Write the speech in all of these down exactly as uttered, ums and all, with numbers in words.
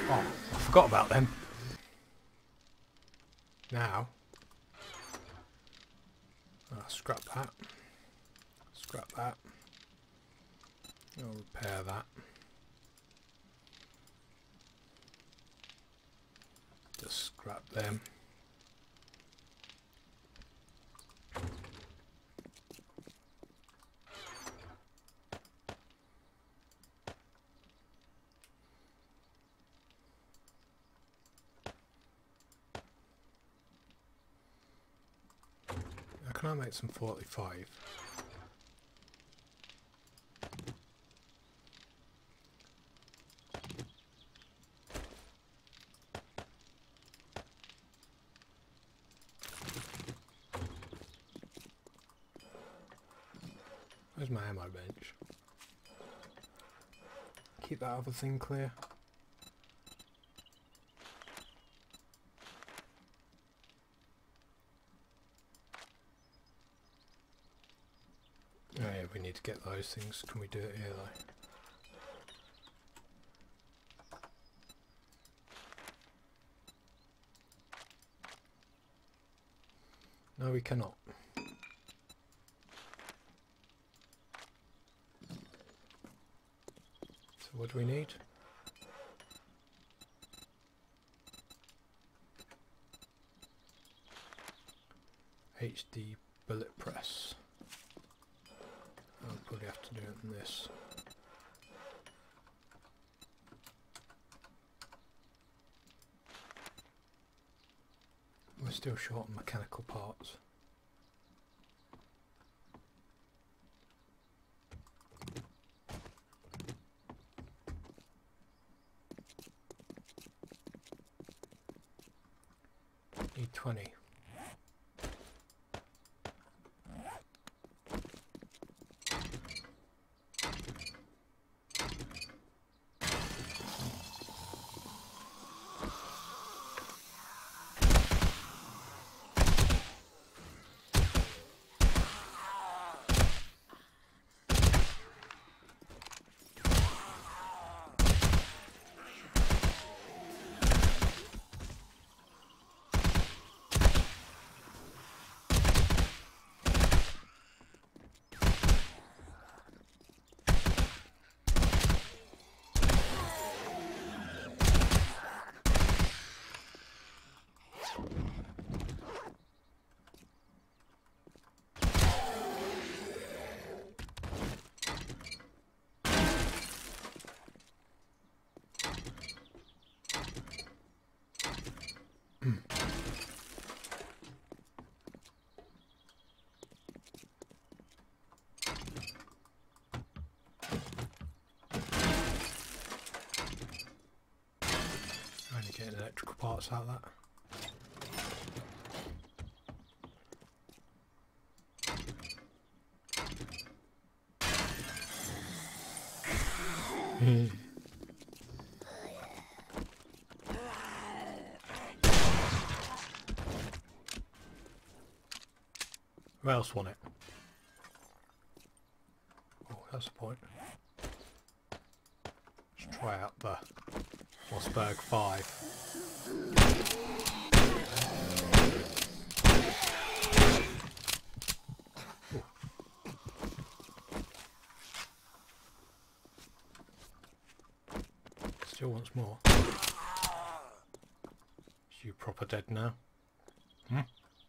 Oh, I forgot about them. Now, I'll scrap that. Scrap that. I'll repair that. Just scrap them. How can I make some forty-five? Where's my ammo bench? Keep that other thing clear. Oh yeah, we need to get those things. Can we do it here though? No, we cannot. So what do we need? H D bullet press. I'll probably have to do it in this. We're still short on mechanical parts. Need twenty. Only getting electrical parts out of that. Who else won it? Oh, that's the point. Let's try out the Mossberg five. Ooh. Still wants more. Is you proper dead now? Hmm?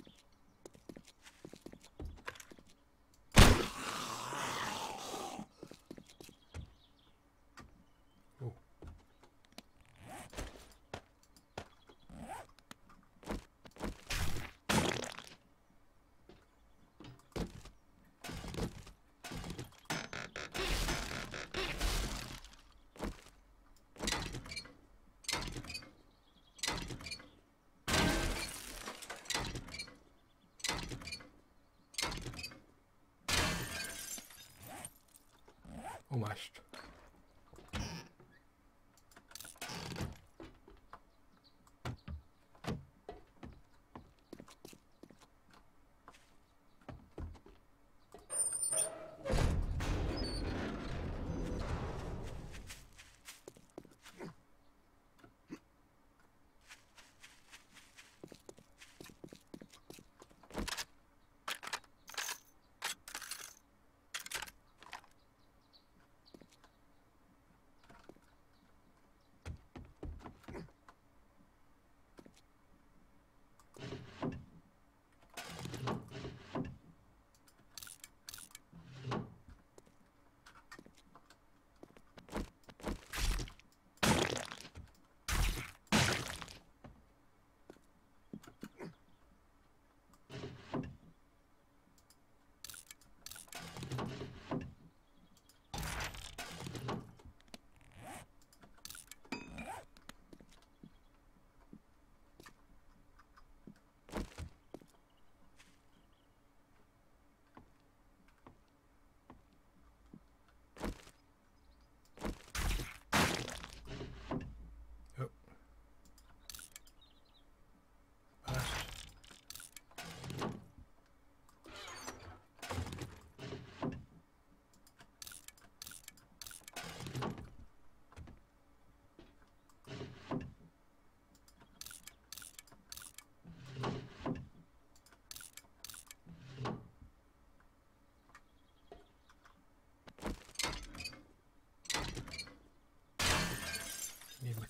Almost.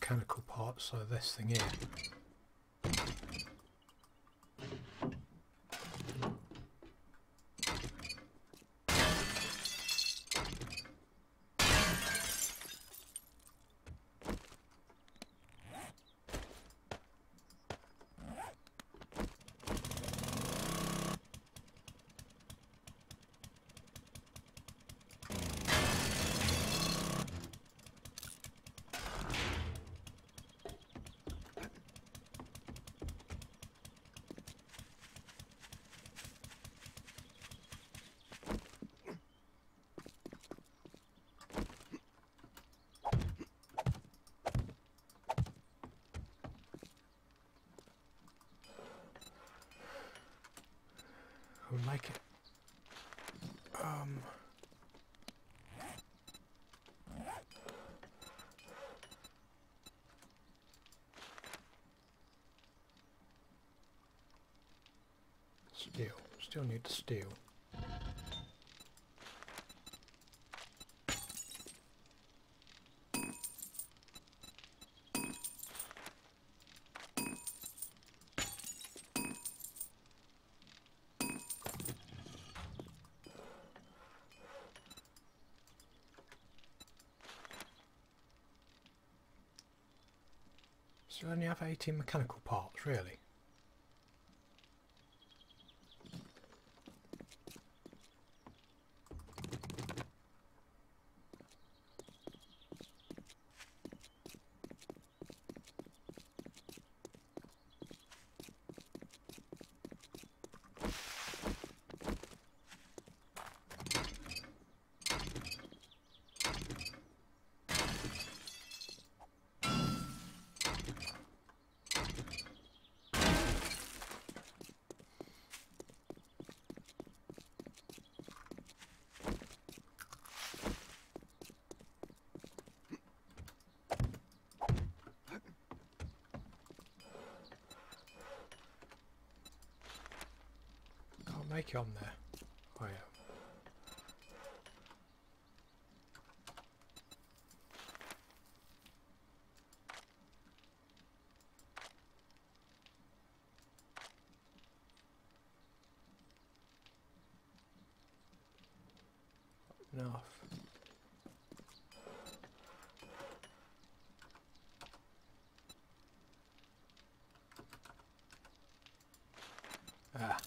mechanical parts, so this thing here. We'll make it. Um. Steel. Still need the steel. So you only have eighteen mechanical parts, really? Make it on there. Oh yeah. Enough. Ah.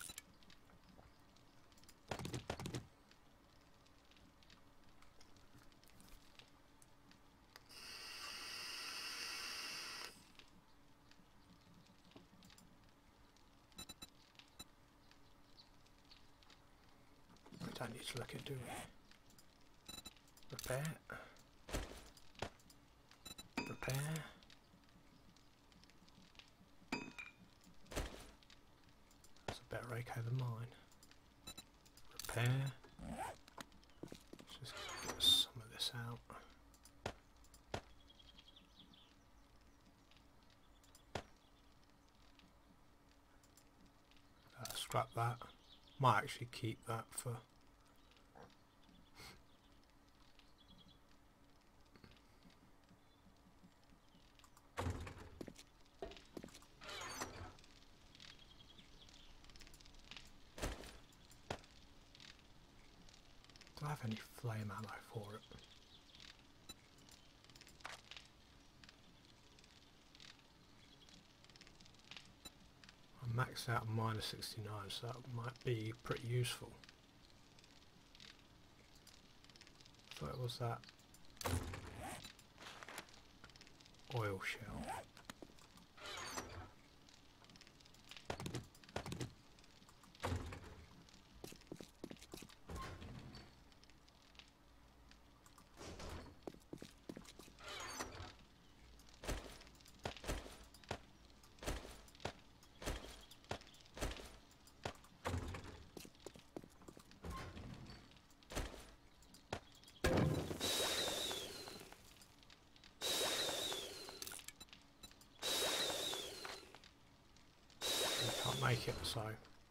I don't need to look at doing repair. Repair. That's a better rake over mine. Repair. Let's just get some of this out. Uh, scrap that. Might actually keep that for do I have any flame ammo for it? I'm maxed out at minus sixty-nine, so that might be pretty useful. I thought it was that oil shell. Make it so.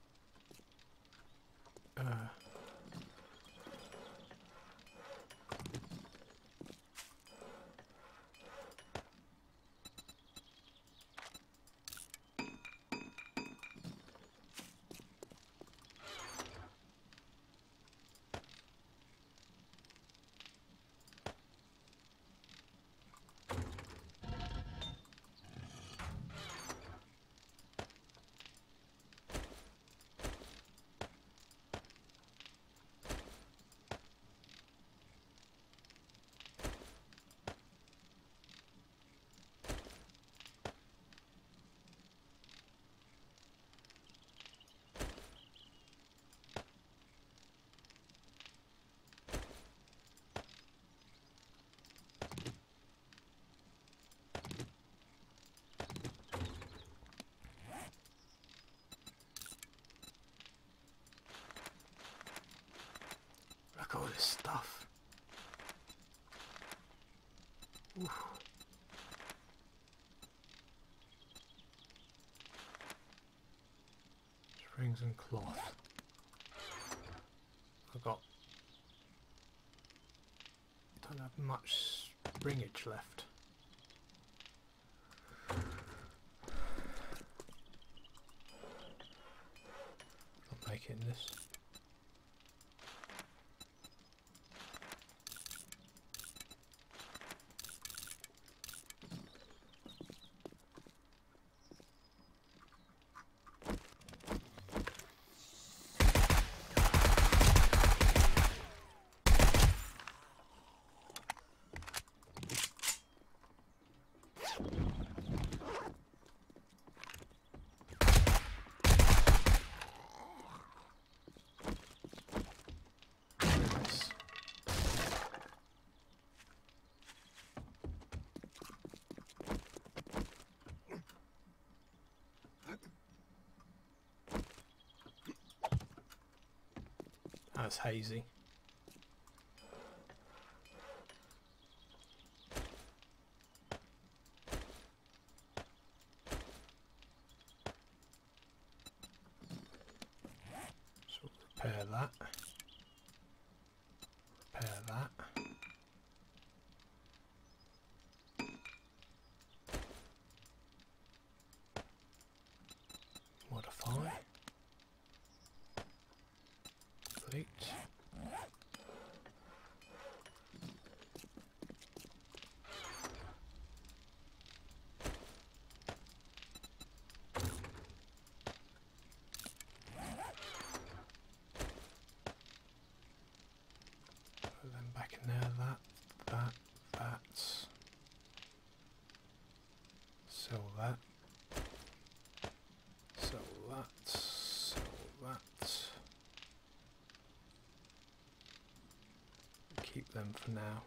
Uh, Oof. Strings and cloth. I've got, don't have much springage left. Not making this. That's hazy. So repair that. Repair that. Modify. Complete. Put them back in there, that, that, that. Sell that. Sell that. Sell that. Keep them for now.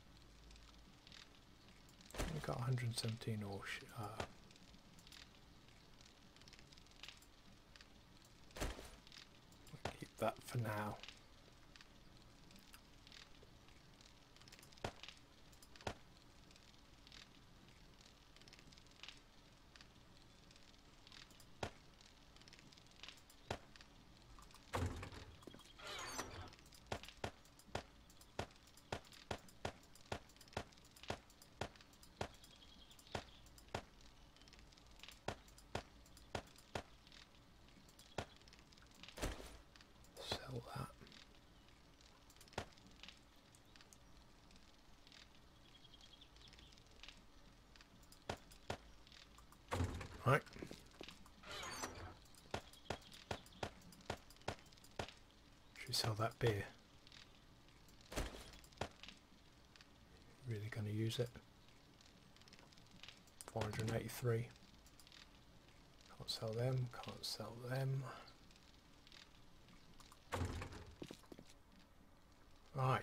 We've got one hundred seventeen ore. Uh, keep that for now. Sell that. Right. Should we sell that beer? Really going to use it? four hundred eighty-three. Can't sell them, can't sell them. Right.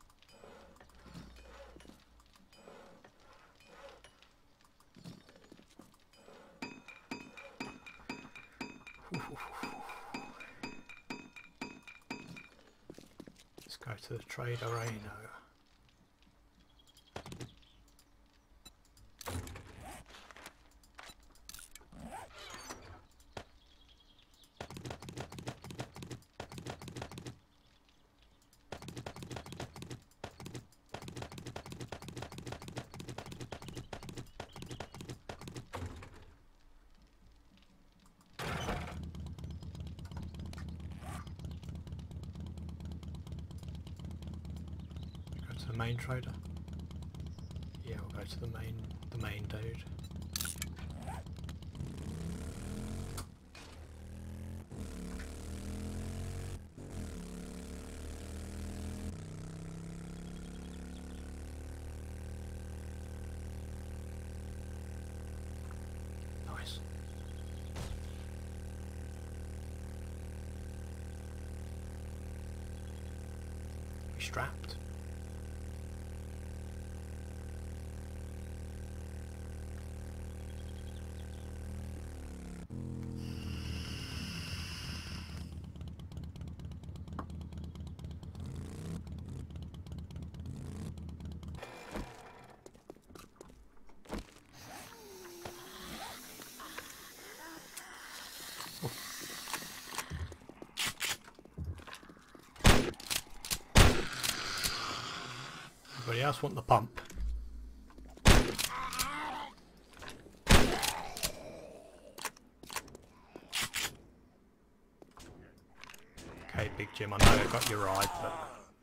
Let's go to the Trade Arena. The main trader. Yeah, we'll go to the main, the main dude. Nice. We strapped. else want the pump? Okay, Big Jim, I know I got your ride, but...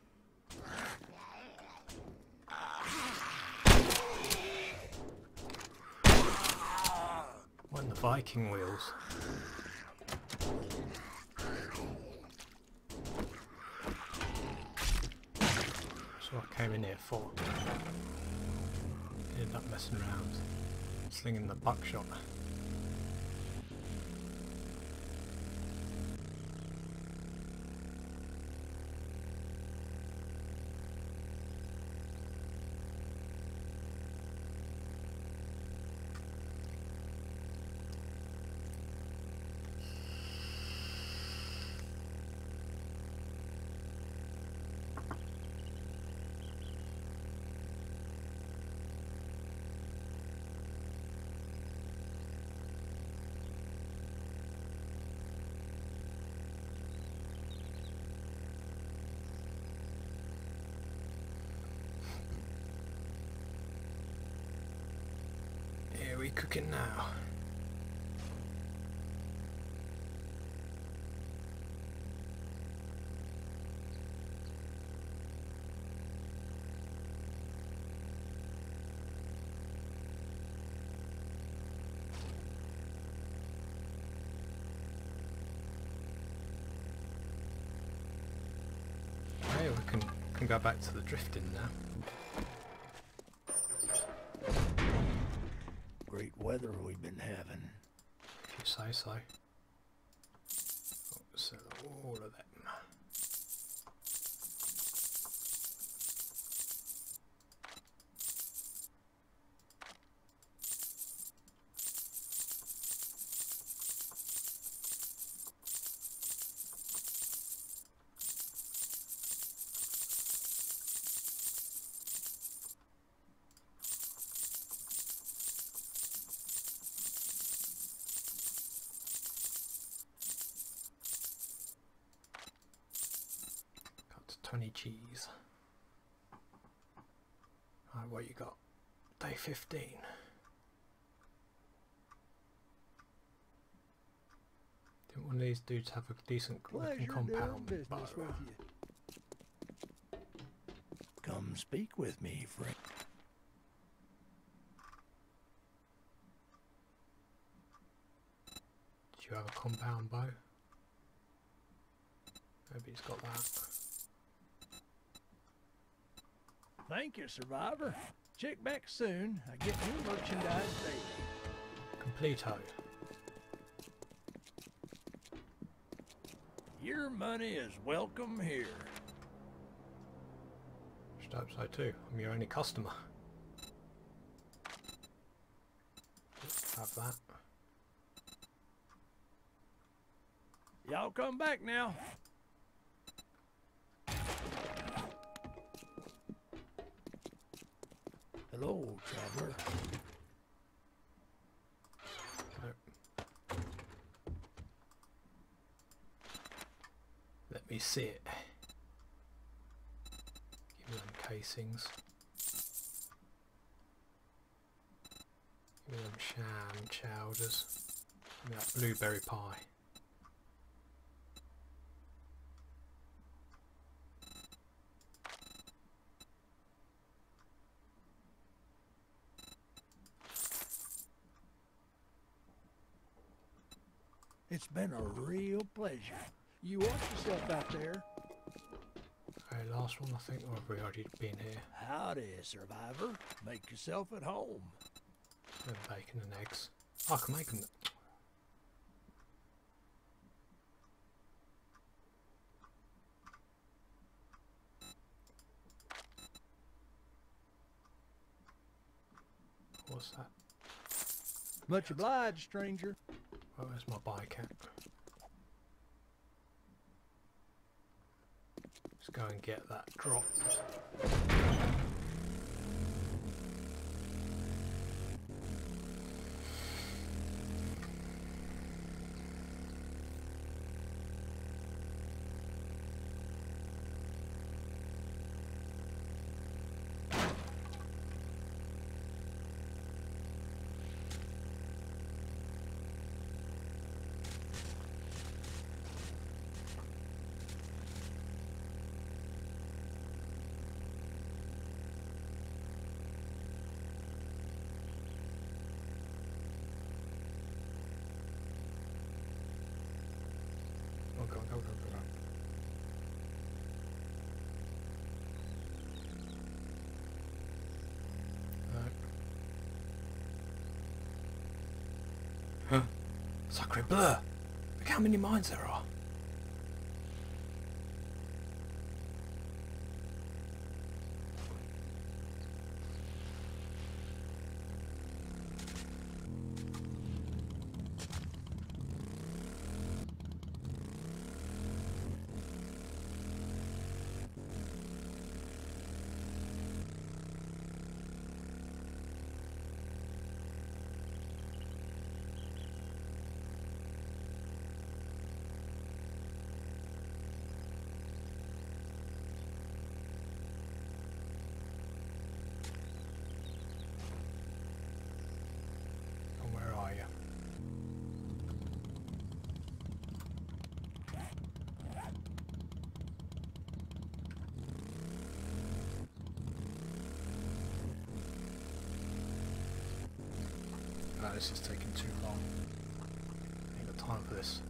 When the Viking wheels. That's what I came in here for. Ended up messing around, slinging the buckshot. Here we cooking now. Okay, we can can go back to the drifting now. Great weather we've been having. If you say so. Oh, so all of them. twenty cheese. Alright, what you got? Day fifteen. Didn't one of these dudes have a decent looking compound bow? Come speak with me, friend. Did you have a compound bow? Maybe he's got that. Thank you, Survivor. Check back soon. I get new merchandise daily. Completo. Your money is welcome here. Should hope so too. I'm your only customer. Have that. Y'all come back now. Hello, traveler. Nope. Let me see it. Give me them casings. Give me them sham chowders. Give me that blueberry pie. It's been a real pleasure. You watch yourself out there. Okay, last one I think, or have we already been here? Howdy, Survivor. Make yourself at home. Then bacon and eggs. Oh, I can make them. What's that? Much obliged, stranger. Oh, where's my bike at? Let's go and get that drop. Sacre bleu! Look how many mines there are. No, this is taking too long. I ain't got time for this.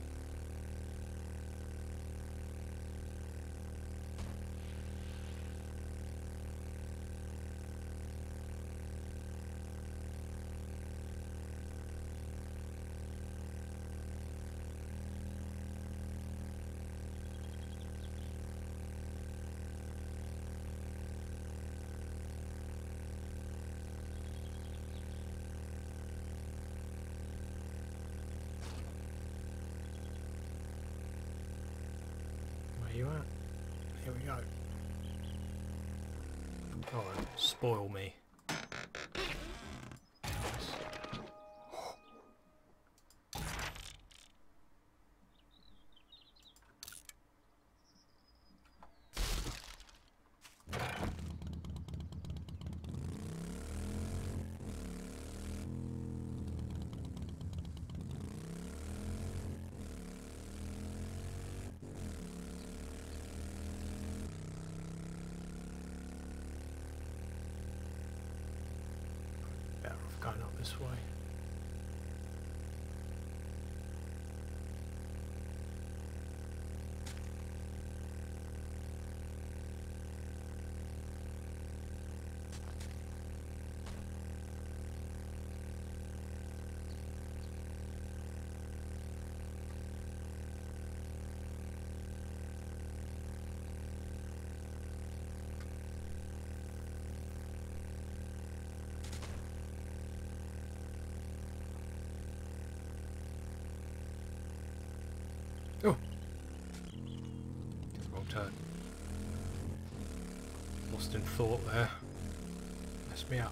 You at? Here we go. Oh, spoil me. Better off going up this way. Oh! Wrong turn. Lost in thought there. Messed me up.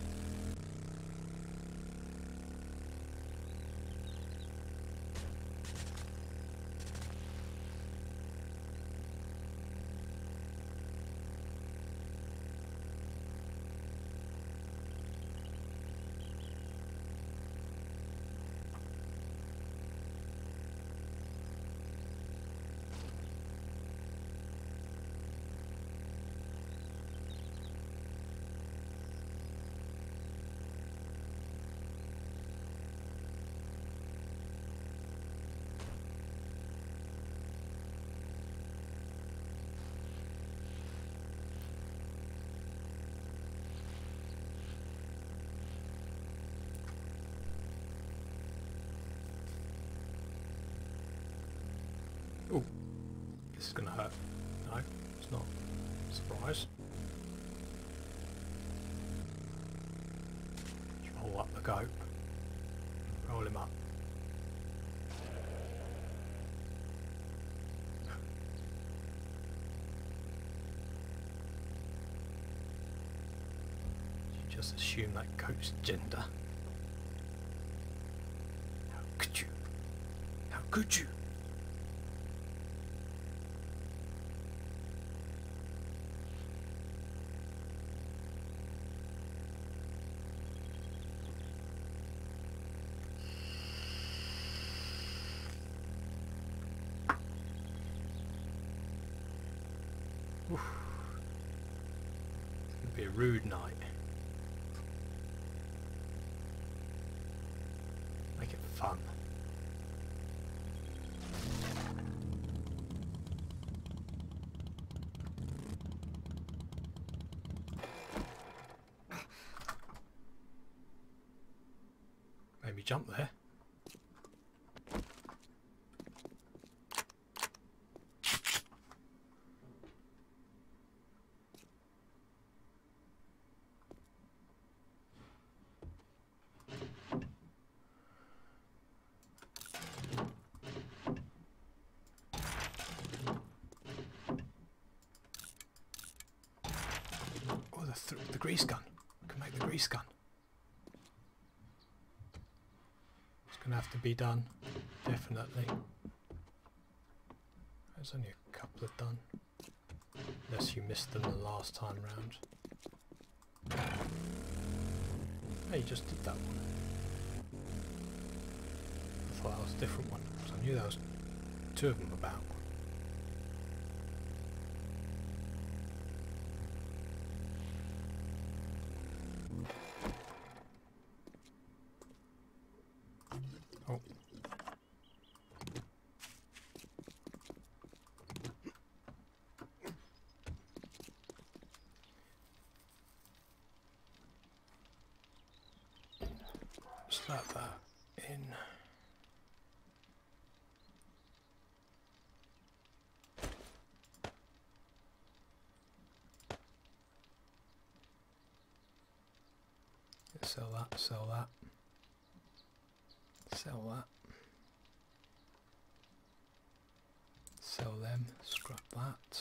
Oh, this is going to hurt. No, it's not. Surprise. Roll up the goat. Roll him up. You just assume that goat's gender. How could you? How could you? Oof. It's going to be a rude night. Make it fun. Made me jump there. th the grease gun. We can make the grease gun. It's going to have to be done, definitely. There's only a couple of done. Unless you missed them the last time round. Hey, you just did that one. I thought that was a different one, because I knew there was two of them about. Oh. Slap that in. Sell that, sell that, sell that, sell them, scrap that.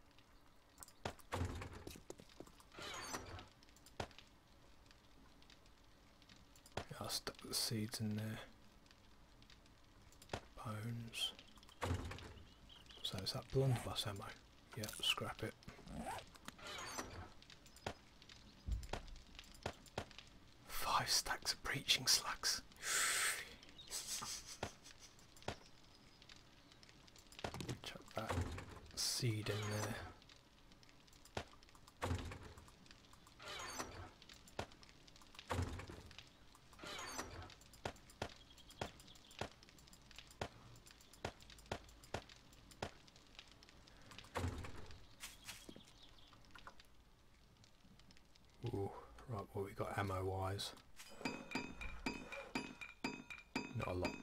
Yeah, I'll stuck the seeds in there. Bones. So is that blunderbuss ammo? Yeah, scrap it. Five stacks of breaching slugs. Chuck that seed in there. Ooh, right, what we got ammo wise? Not a lot.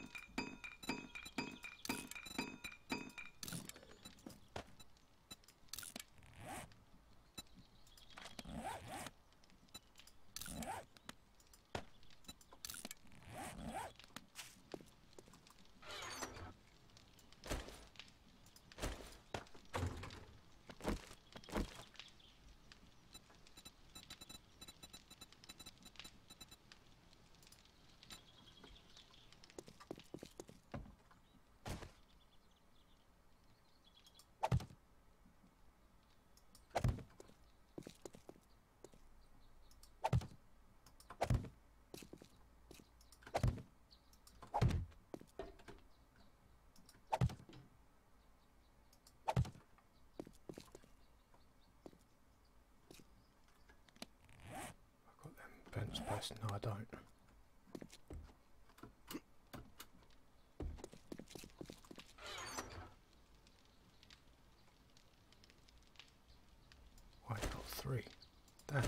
Bench space? No, I don't. I got three. Damn.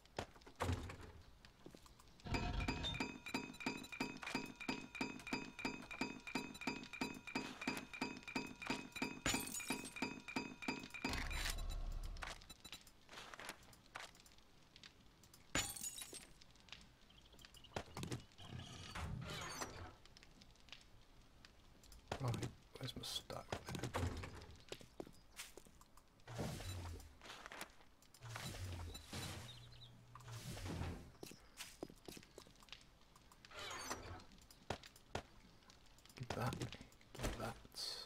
Right, where's my stuff? Give that, give that.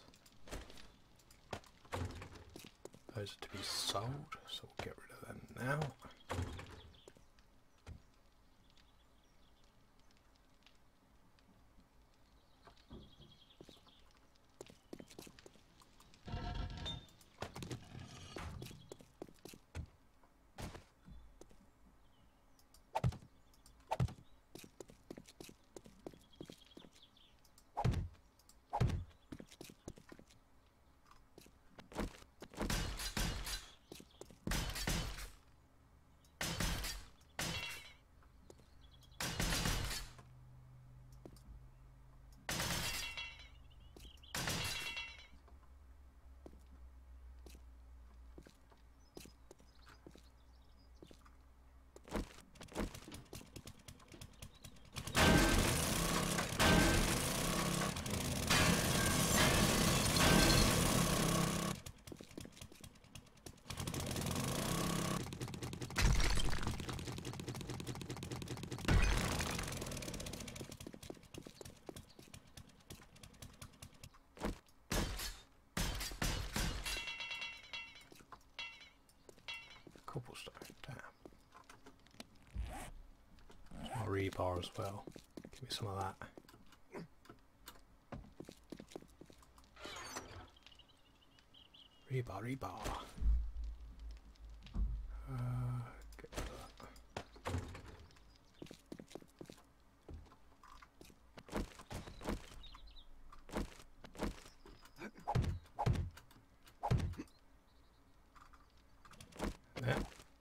Those are to be sold, so we'll get rid of them now. rebar as well. Give me some of that. Rebar, rebar. Uh, get that. There.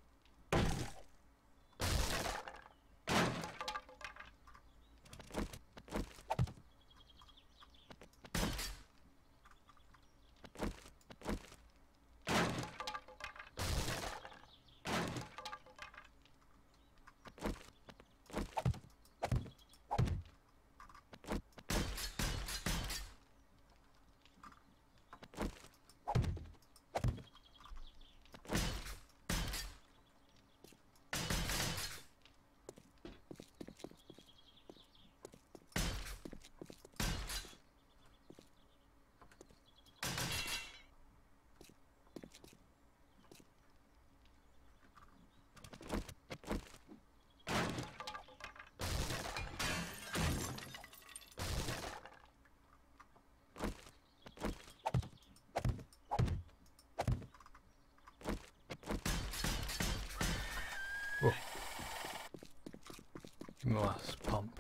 Whoa. Give me my last pump.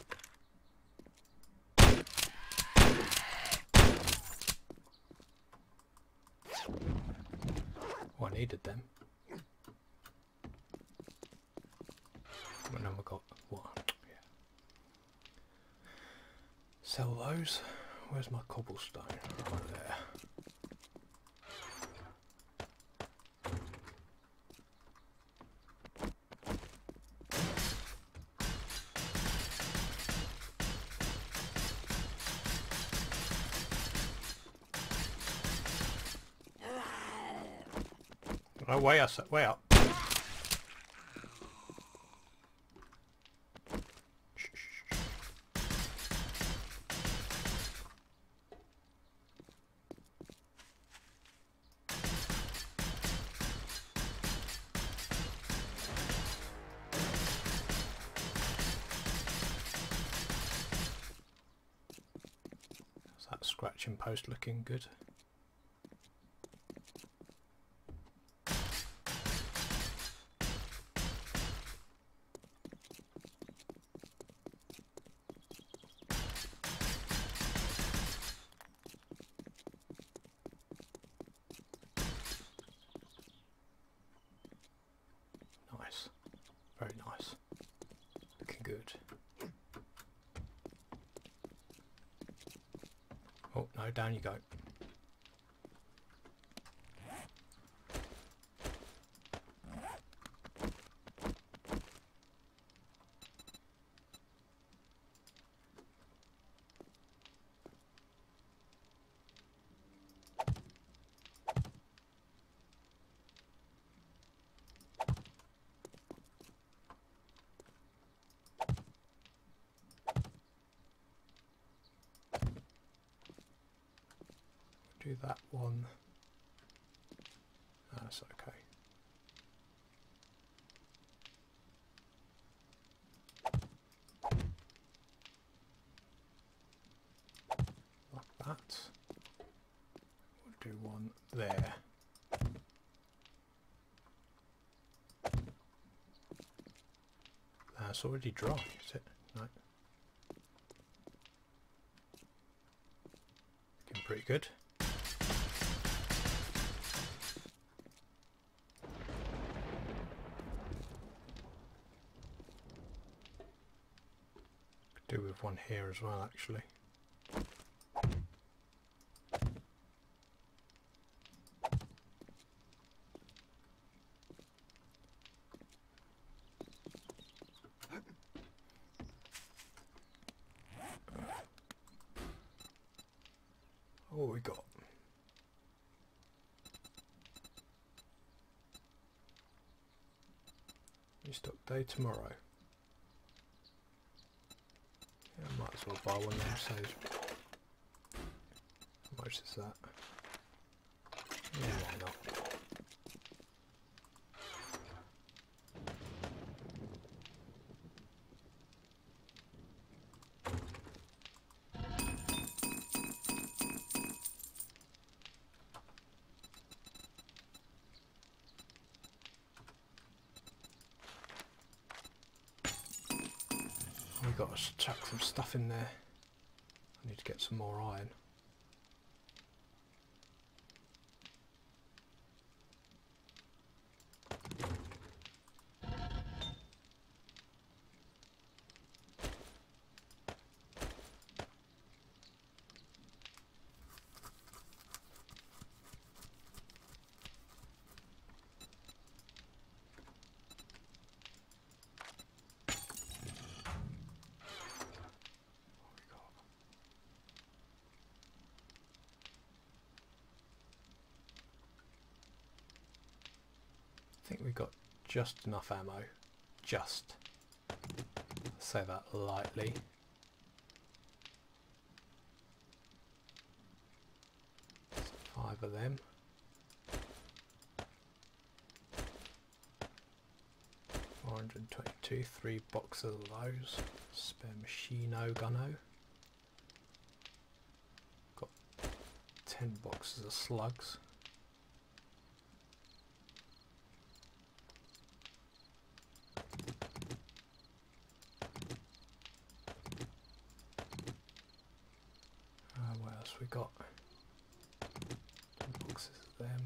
Oh, I needed them. But now we got one. Yeah. Sell those. Where's my cobblestone? Right there. Oh, way up, way up. Is that scratching post looking good? Nice. Very nice. Looking good. Oh, no, down you go. Do that one. That's okay. Like that. We'll do one there. That's already dry, is it? No. Looking pretty good. Do with one here as well, actually. What we got? Restock day tomorrow. Yeah, I might as well buy one now, so how much is that? Yeah, why not? We've got to chuck some stuff in there. I need to get some more iron. I think we've got just enough ammo. Just. I say that lightly. Five of them. four hundred twenty-two, three boxes of those. Spare machino gunno. Got ten boxes of slugs. We got ten boxes of them.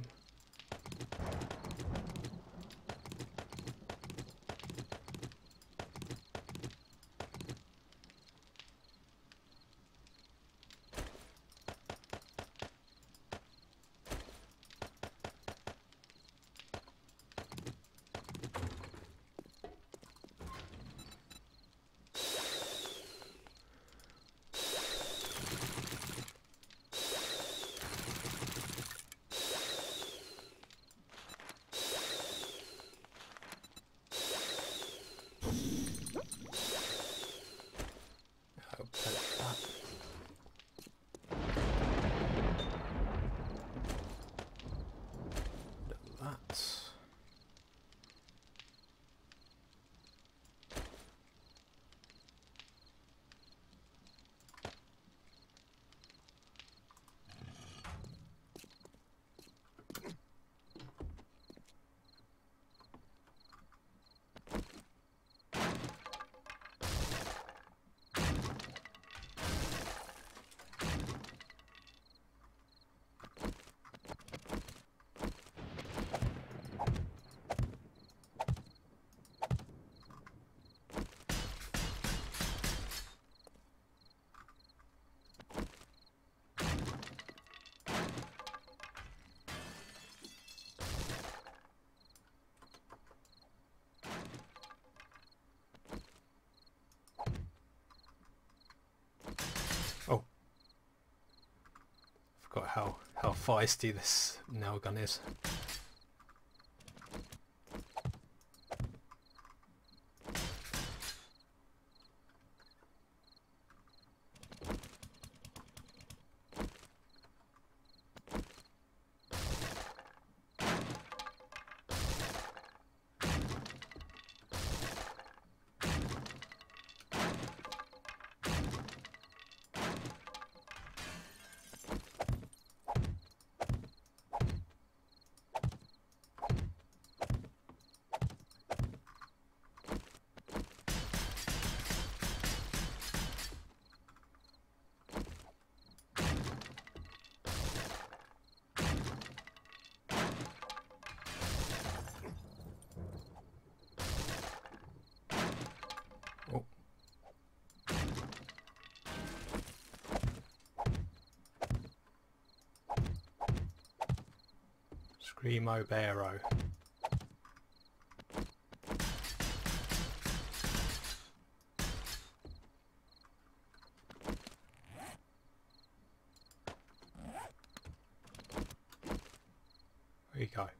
Forgot how, how feisty this nail gun is. Screamo Barrow. There you go.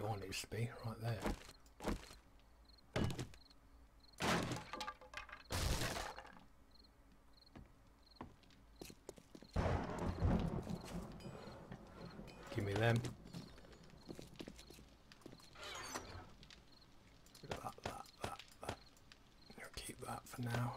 door needs to be, right there. Give me them. That, that, that, that. I'll keep that for now.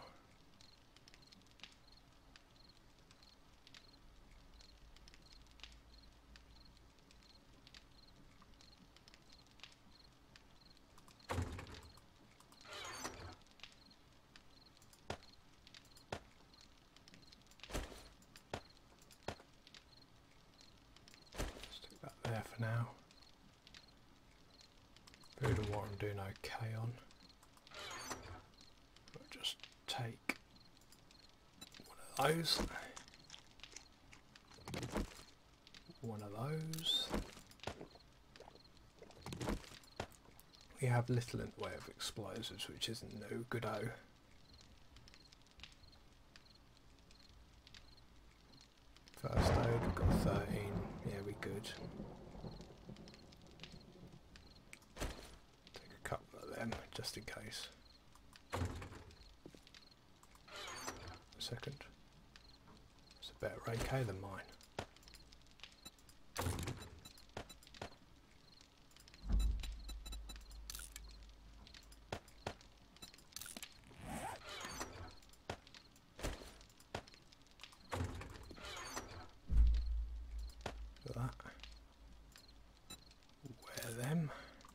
Stick that there for now. Food and water I'm doing okay on. I'll just take one of those. One of those. We have little in the way of explosives, which isn't no good-o. First aid, we've got thirteen. Yeah, we good. Take a couple of them, just in case. A second. It's a better A K than mine. That. Wear them.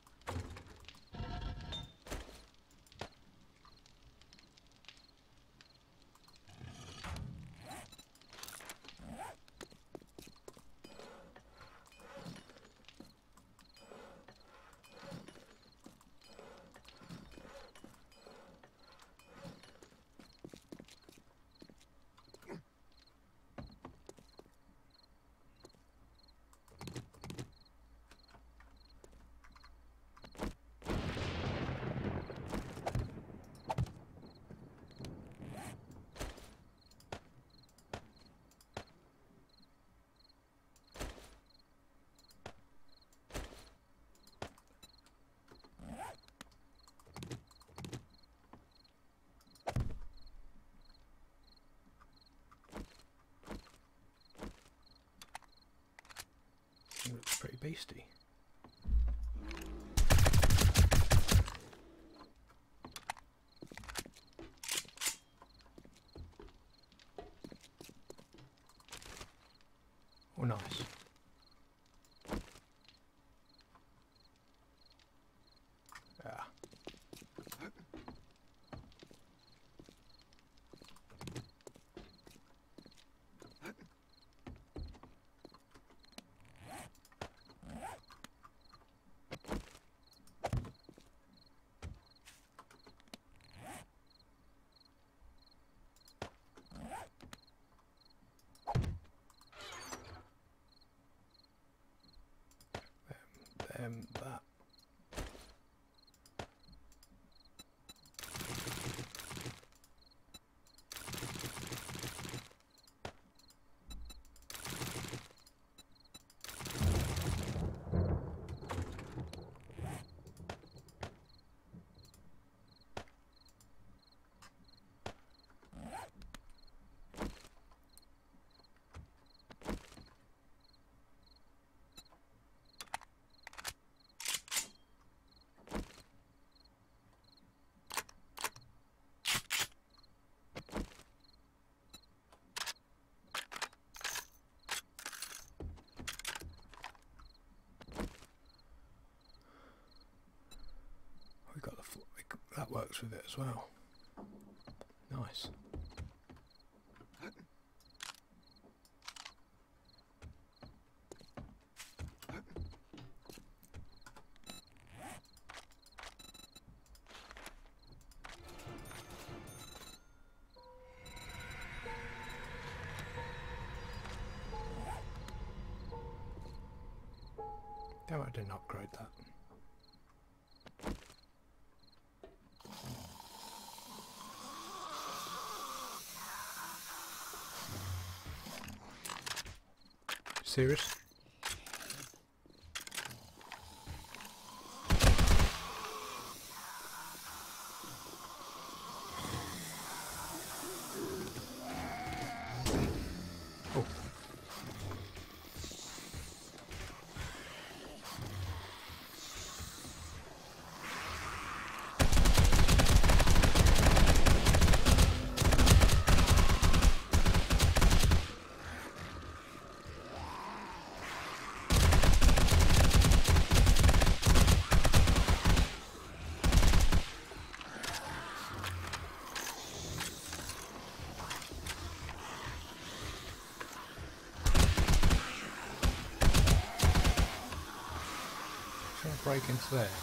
It looks pretty beastie. Oh, nice. Yeah. Um, that. We got the fl we got, that works with it as well. Nice. Damn, I didn't upgrade that. Serious? break into there?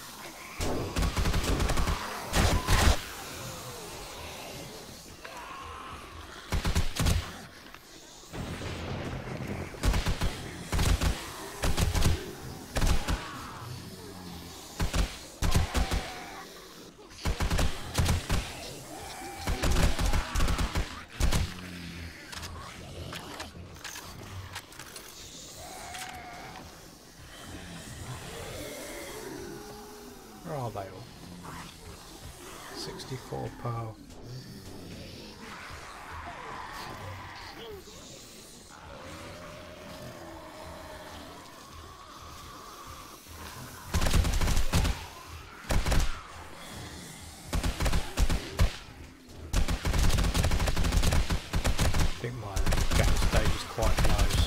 Where are they all? sixty-four pearl. I think my game stage is quite low, so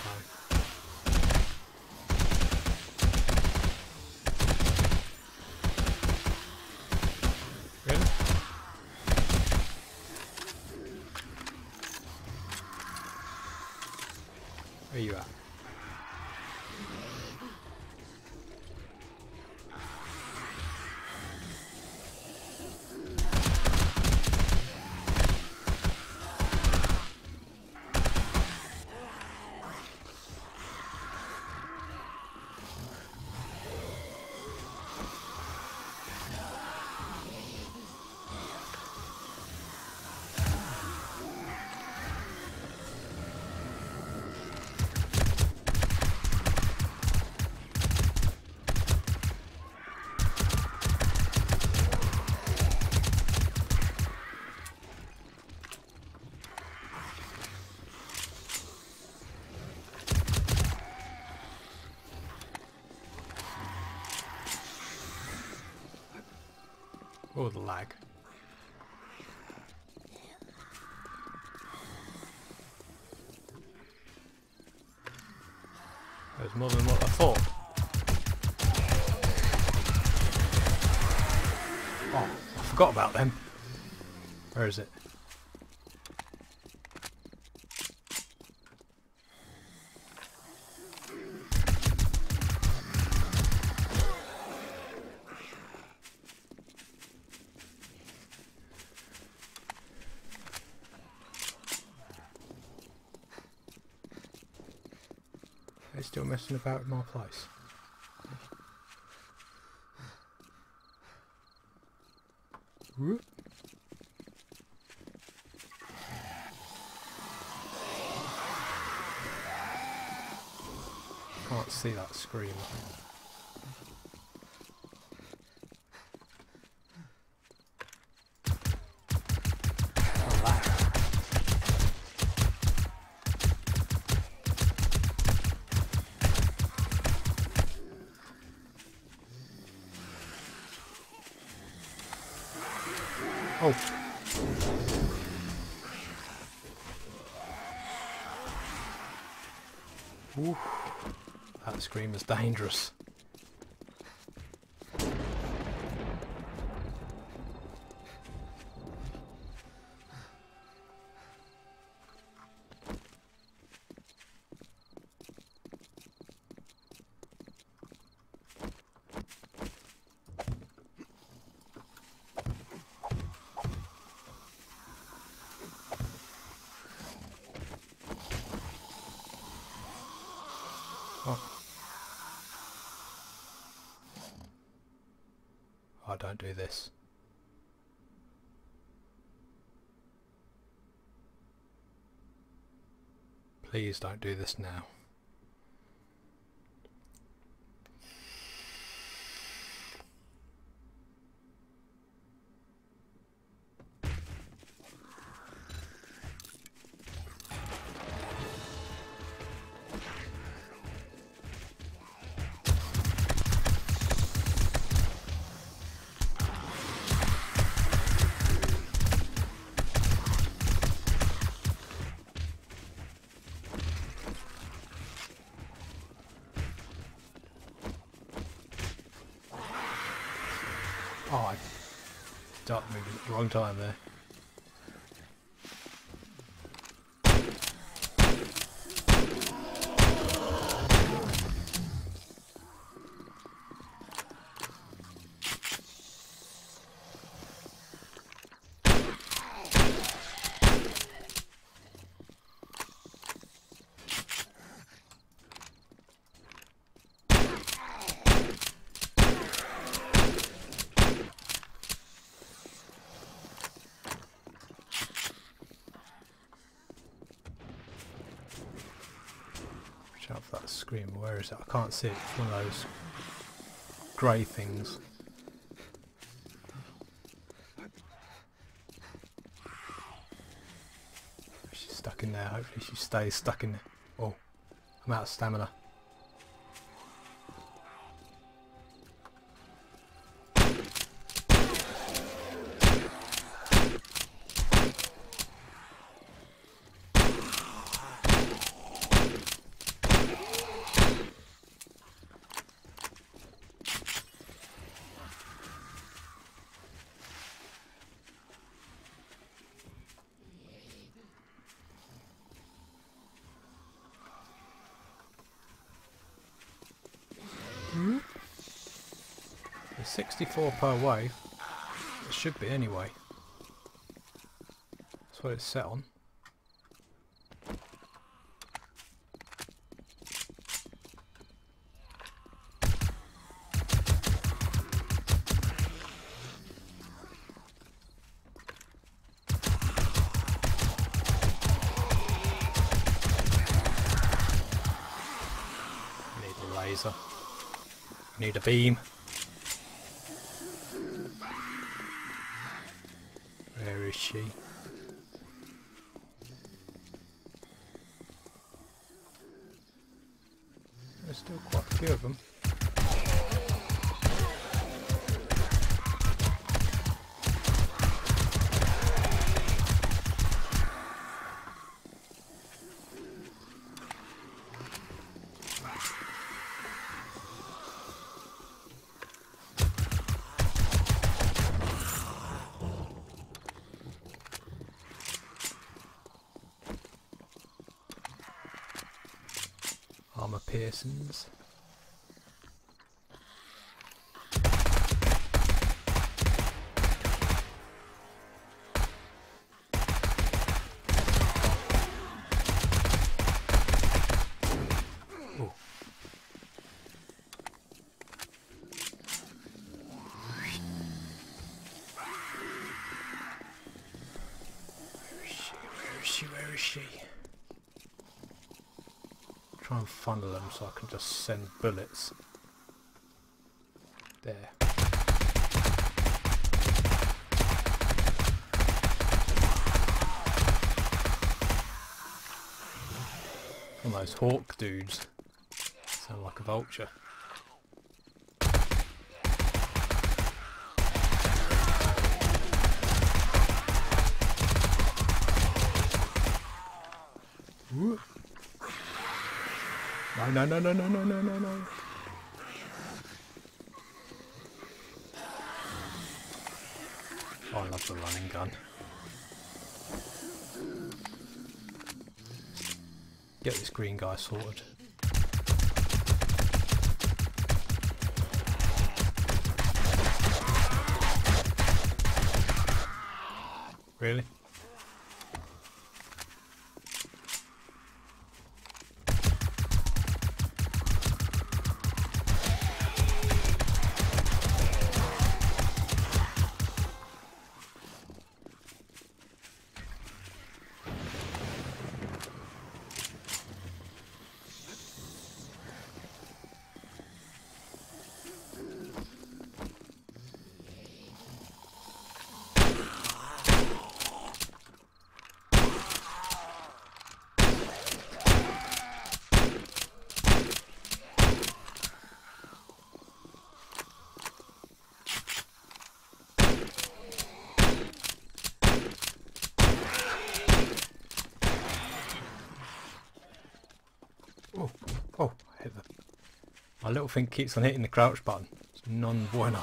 where you at? Oh, the lag. There's more than what I thought. Oh, I forgot about them. Where is it? They're still messing about with my place. Whoop. Can't see that screen. Oh. Ooh. That scream is dangerous. Oh. Oh, don't do this. Please don't do this now. Oh, I started moving at the wrong time there. Watch out for that screamer. Where is it? I can't see it. It's one of those grey things. She's stuck in there. Hopefully she stays stuck in there. Oh, I'm out of stamina. There's sixty-four per wave. It should be anyway. That's what it's set on. Need a laser. Need a beam. Where is she? There's still quite a few of them. Armor piercings. Oh. Where is she? Where is she? Where is she? Try and funnel them so I can just send bullets. There. One of those hawk dudes. Sound like a vulture. Whoop. No, no, no, no, no, no, no, no. Oh, I love the running gun. Get this green guy sorted. Really? Oh, oh, I hit the... My little thing keeps on hitting the crouch button. It's non buono.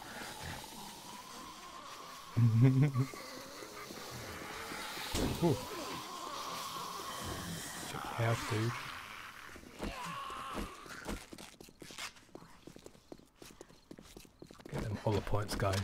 Ooh. Check your health, dude. Get them hollow points going.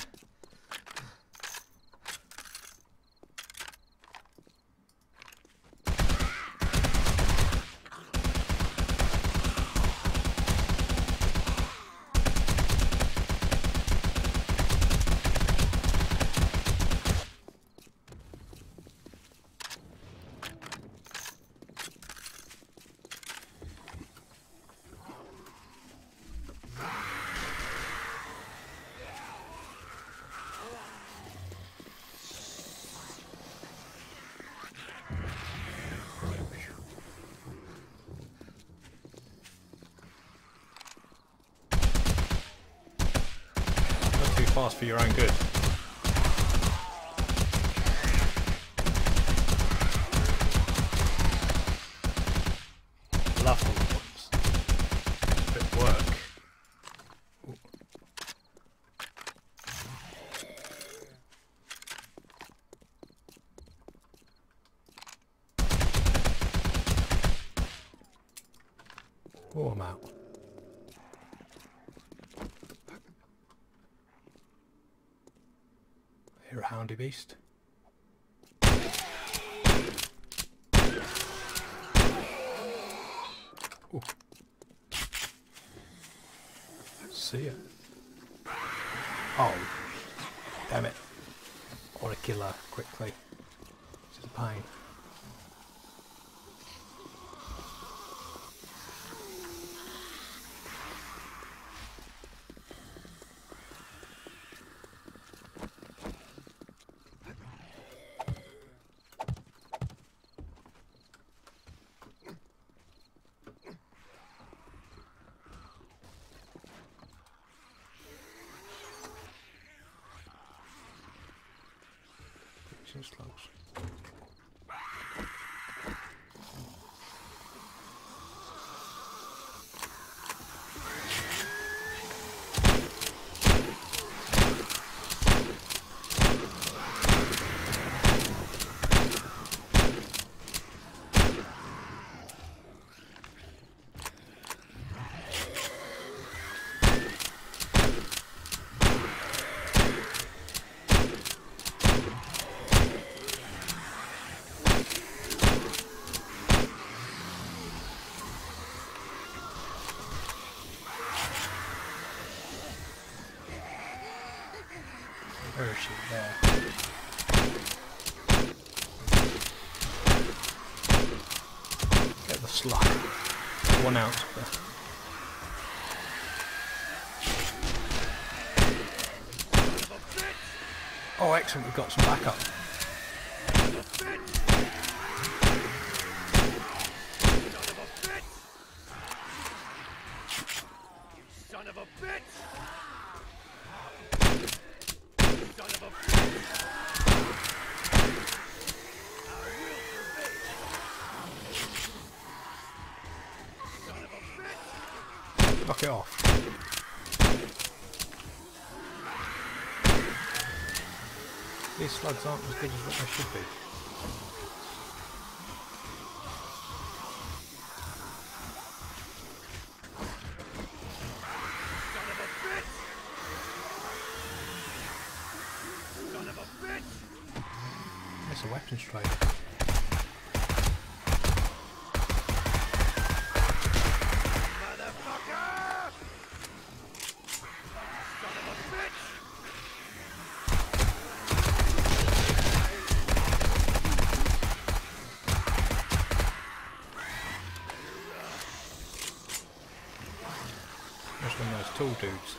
fast for your own good. Lovely ones. Bit of work. Ooh. Oh, I'm out. Here a houndy beast. Ooh. See ya. Oh, damn it. I want to kill her quickly. This is a pain. Slugs. Where is she? There. Get the slug. One out. Oh, excellent. We've got some backup. Son of a bitch! Knock it off. These slugs aren't as good as what they should be. It's a weapons trade. There's one of those tall dudes.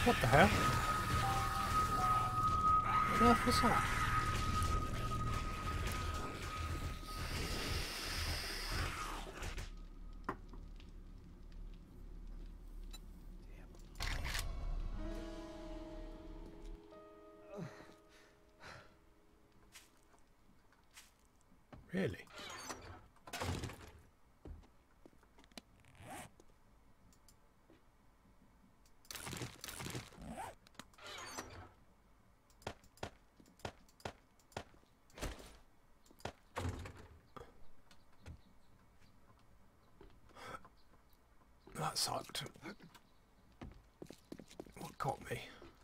What the hell? What on earth was that? Really? That sucked. What got me?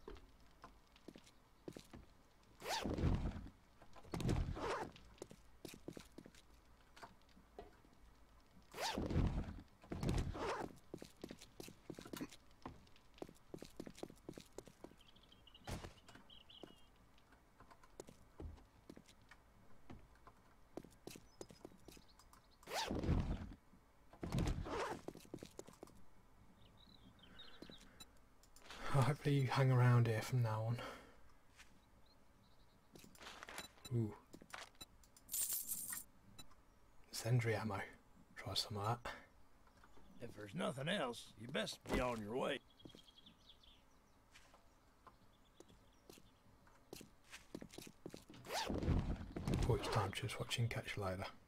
Hopefully you hang around here from now on. Ooh. Incendiary ammo. Try some of that. If there's nothing else, you best be on your way. Before it's time, just watching. Catch you later.